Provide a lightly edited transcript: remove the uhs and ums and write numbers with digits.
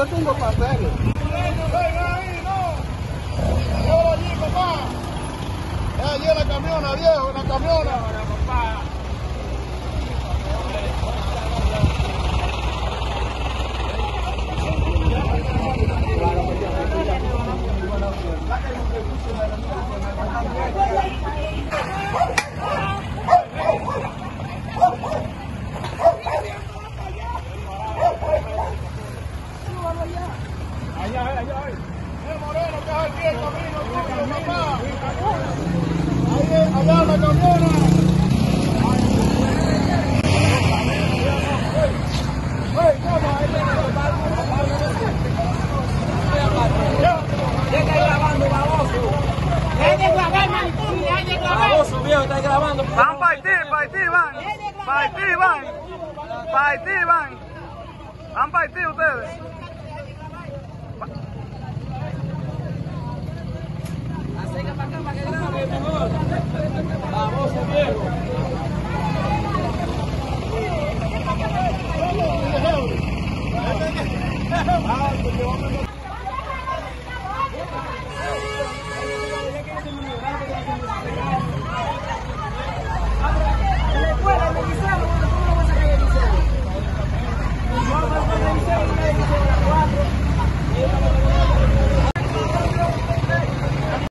yo tengo papeles. ¡Venga ahí, no! ¡Llévalo allí, papá! Allí en la camiona, viejo, en la camiona. Papá. Allá. Moreno, que es aquí el camino tuyo, papá. Allá en la camiona. Baboso, viejo, está grabando. Van para ti, van. Van para ti ustedes. Acerca para acá para que grabe mejor. Baboso, viejo.